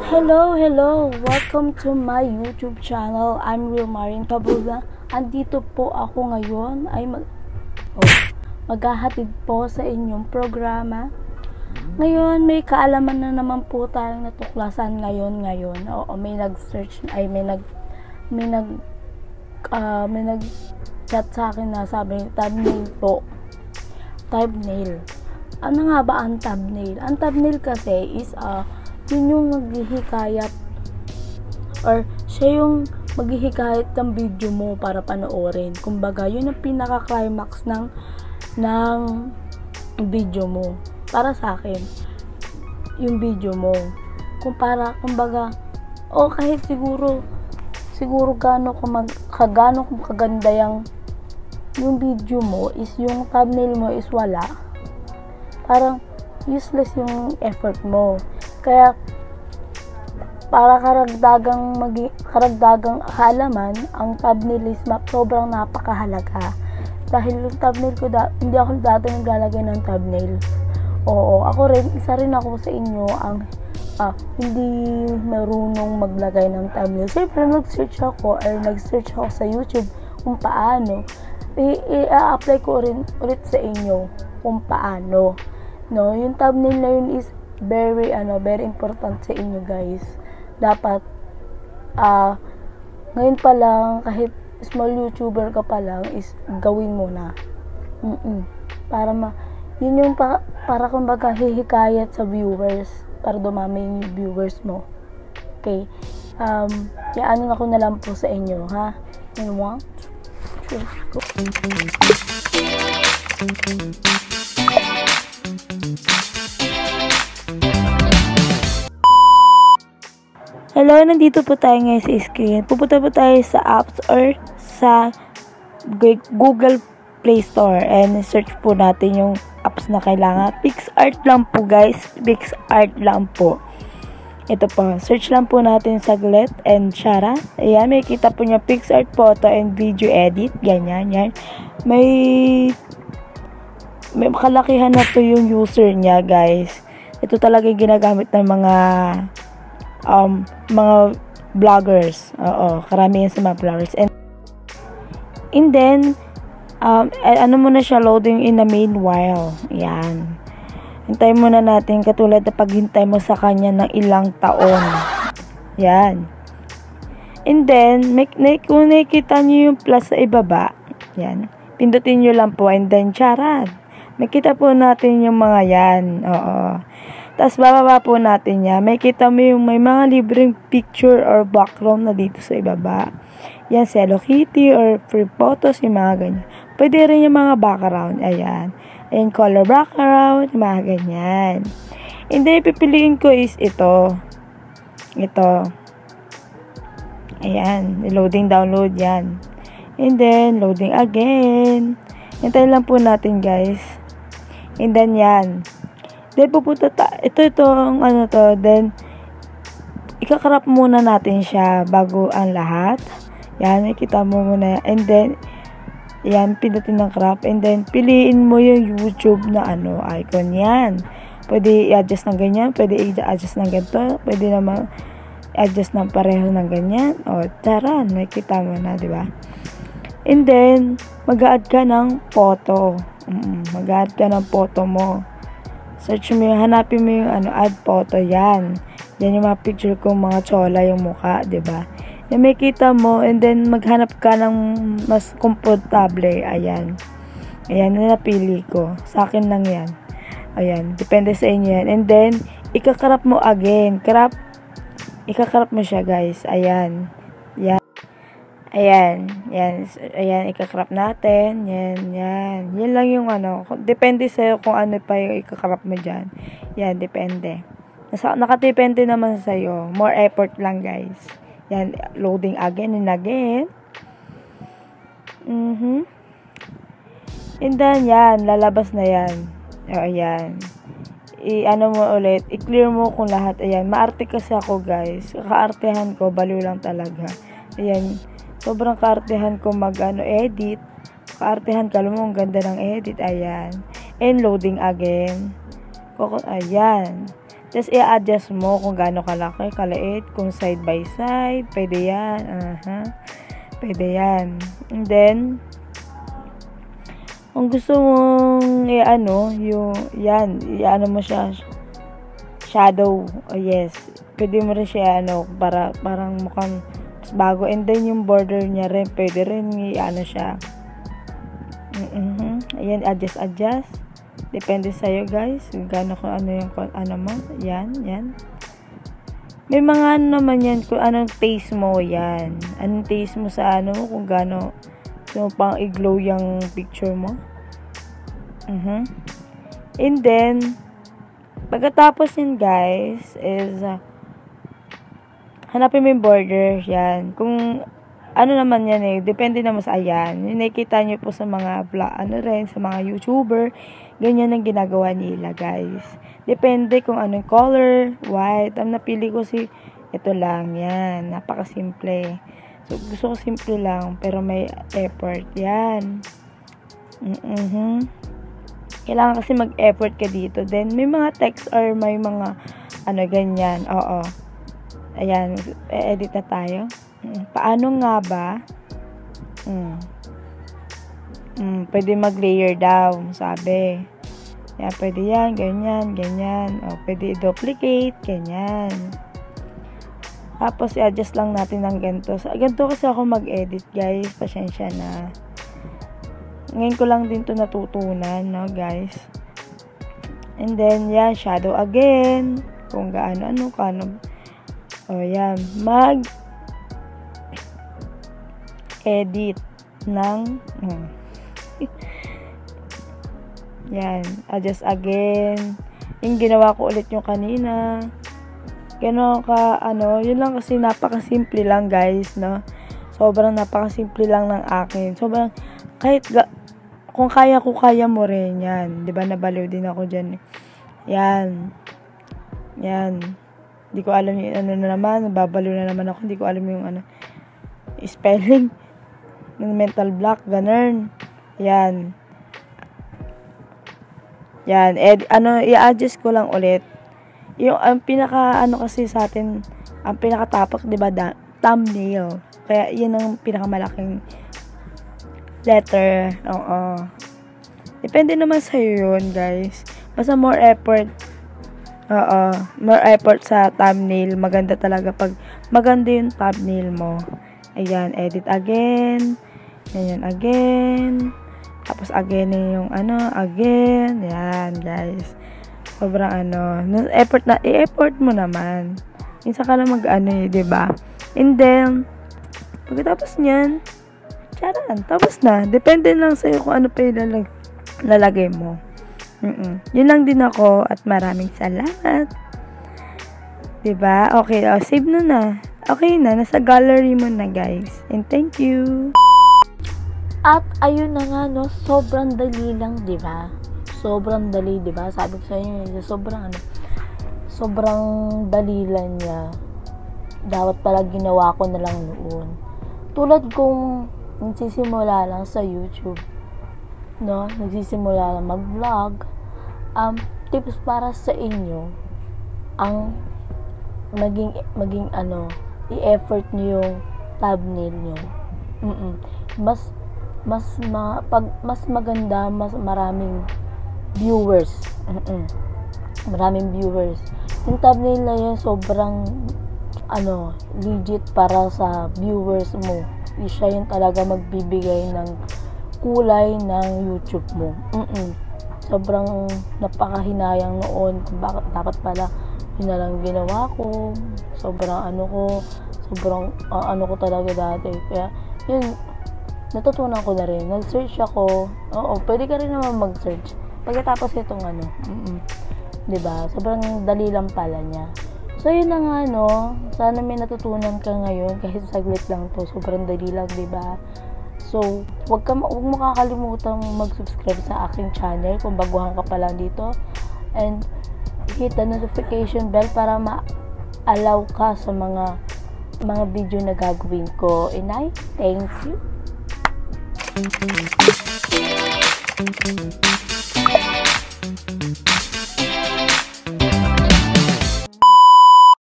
Hello! Welcome to my YouTube channel. I'm Real Marin Kabuga. Andito po ako ngayon ay maghahatid po sa inyong programa. Ngayon, may kaalaman na naman po tayong natuklasan ngayon. Oo, may nag-search, may nag-chat sa akin na sabi, thumbnail po. Thumbnail. Ano nga ba ang thumbnail? Ang thumbnail kasi is yun yung maghihikayat or siya yung maghihikayat ng video mo para panoorin. Kumbaga, yun ang pinaka-climax ng video mo. Para sa akin, yung video mo. Kumbaga, kahit siguro gaano kaganda yung video mo is yung thumbnail mo is wala. Parang useless yung effort mo. Kaya para karagdagang kaalaman, ang thumbnail is sobrang napakahalaga. Dahil yung thumbnail ko, hindi ako dati naglalagay ng thumbnail. Oo, isa rin ako sa inyo ang hindi marunong maglagay ng thumbnail. Siyempre, nag-search ako sa YouTube kung paano. I-apply ko rin ulit sa inyo kung paano. No, yung thumbnail na yun is very important sa inyo, guys. Dapat ngayon pa lang, kahit small YouTuber ka pa lang, is gawin mo na. Yun yung para kumbaga hihikayat sa viewers, para dumami yung viewers mo. Okay. Yaanin ako na lang po sa inyo, ha? In 1, 2, go. Hello, nandito po tayo ngayon sa screen. Pupunta po tayo sa apps or sa Google Play Store and search po natin yung apps na kailangan. PixArt lang po, guys. PixArt lang po. Ito po. Search lang po natin saglit and Shara. Ayan, may kita po niya PixArt photo and video edit. Ganyan, yan. May kalakihan na to yung user niya, guys. Ito talaga yung ginagamit ng mga vloggers. Oo, karamihan sa mga vloggers. And then, muna siya, loading in the meanwhile. Yan. Hintayin muna natin, katulad na paghintay mo sa kanya ng ilang taon. Yan. And then, kung nakikita nyo yung plus sa ibaba, yan. Pindutin nyo lang po, and then, charad. Makita po natin yung mga yan. Oo. Tapos, bababa po natin yan. May kita mo yung may mga libreng picture or background na dito sa ibaba. Yan, Hello Kitty or free photos, yung mga ganyan. Pwede rin yung mga background. Ayan. And color background, yung mga ganyan. And then, pipiliin ko is ito. Ito. Ayan. Loading, download yan. And then, loading again. Hintayin lang po natin, guys. And then, yan. Then, pupunta itong then, ikakrap muna natin siya bago ang lahat. Yan, nakita mo muna. And then, yan, pindutin ng crop. And then, piliin mo yung YouTube na icon yan. Pwede i-adjust ng ganyan. Pwede i-adjust ng ganito. Pwede naman i-adjust ng pareho ng ganyan. O, tara, nakita mo na, di ba? And then, mag-add ka ng photo. Mag-add ka ng photo mo. Search mo hanapin mo yung add photo, yan. Yan yung mga picture ko, mga chola yung mukha, diba? Yung may kita mo, and then maghanap ka ng mas komportable. Ayan. Ayan, na napili ko. Sa akin lang yan. Ayan, depende sa inyo yan. And then, ikakrap mo again. Ikakrap mo siya, guys. Ayan. Yan. Ayan, yan. Ayan, ikakrap natin. Yan. Yan lang yung depende sa'yo kung ano pa yung ikakrap mo dyan. Yan, depende. Nakadepende naman sa'yo. More effort lang, guys. Yan, loading again and again. And then, yan, lalabas na yan. O, ayan. Mo ulit, i-clear mo kung lahat. Ayan, maarte kasi ako, guys. Kaartehan ko, baliw lang talaga. Ayan, sobrang kaartehan ko edit. Kaartehan ka, alam mo, ang ganda ng edit. Ayan. And loading again. Ayan. Tapos, i-adjust mo kung gaano kalaki, kaliit, kung side by side, pwede yan, pwede yan. And then, kung gusto mong, i-ano mo siya, shadow, yes, pwede mo rin siya, parang mukhang bago, and then, yung border niya rin, pwede rin, i-ano siya, ayan, adjust, depende sa'yo, guys. Gano'n kung ano mo. Yan. May mga naman yan, kung anong taste mo, yan. Anong taste mo sa kung gano'n, pang i-glow yung picture mo. And then, pagkatapos yun, guys, is, hanapin mo yung border, yan. Kung, naman yan depende naman sa ayan. Yung nakikita nyo po sa mga sa mga YouTuber, ganyan ang ginagawa nila, guys. Depende kung anong color, white. Ang napili ko ito lang, yan. Napakasimple. So, gusto ko simple lang, pero may effort, yan. Kailangan kasi mag-effort ka dito. Then, may mga text or may mga, ganyan. Oo. Ayan, edit na tayo. Paano nga ba? Pwede mag-layer down, sabi. Yeah, pwede yan, ganyan. O, pwede i-duplicate, ganyan. Tapos, i-adjust lang natin ng ganito. Ganito kasi ako mag-edit, guys. Pasensya na. Ngayon ko lang din to natutunan, no, guys. And then, yan, shadow again. Kung gaano. O, yan. Edit ng yan, adjust again. Yung ginawa ko ulit yung kanina. Gano'n ka, yun lang kasi napakasimple lang, guys, no? Sobrang napakasimple lang ng akin. Sobrang, kung kaya mo rin, yan. Diba, nabaliw din ako dyan. Yan. Hindi ko alam yung naman, nababaliw na naman ako. Hindi ko alam yung spelling ng mental block, ganun. Yan. I-adjust ko lang ulit. Yung, ang pinaka, kasi sa atin, ang pinaka-tapak, diba, thumbnail. Kaya, yun ang pinakamalaking letter. Oo. Depende naman sa'yo yun, guys. Basta more effort. Oo. More effort sa thumbnail. Maganda talaga pag maganda yung thumbnail mo. Ayan, edit again. Ayan, again. Tapos, again yung again. Yan, guys. Sobrang i-effort mo naman. Minsan ka lang diba? And then, pagkatapos niyan, charan, tapos na. Depende lang sa'yo kung ano pa yung lalagay mo. Yun lang din ako at maraming salamat. Diba? Okay, save na. Okay na, nasa gallery mo na, guys. And thank you. At ayun na nga, no, sobrang dali lang, di ba? Sobrang dali, di ba? Sabi ko sa inyo, sobrang dali lang niya. Dapat pala ginawa ko na lang noon. Tulad kong nagsisimula lang sa YouTube, no? Nagsisimula lang mag-vlog. Tips para sa inyo, ang maging i-effort niyo yung thumbnail niyo. Mas maganda, mas maraming viewers. Maraming viewers. Yung thumbnail na yun, sobrang legit para sa viewers mo. Siya yung talaga magbibigay ng kulay ng YouTube mo. Sobrang napakahinayang noon kung bakit dapat pala yun na lang ginawa ko. Sobrang ko talaga dati. Kaya yun, natutunan ko na rin. Nag-search ako. Oo, pwede ka rin naman mag-search. Pagkatapos itong diba? Sobrang dali lang pala niya. So, yun na nga, sana may natutunan ka ngayon. Kahit saglit lang to. Sobrang dali lang, diba? So, huwag mo kakalimutan mag-subscribe sa aking channel kung baguhan ka pa lang dito. And, hit the notification bell para ma-allow ka sa mga video na gagawin ko. And I thank you.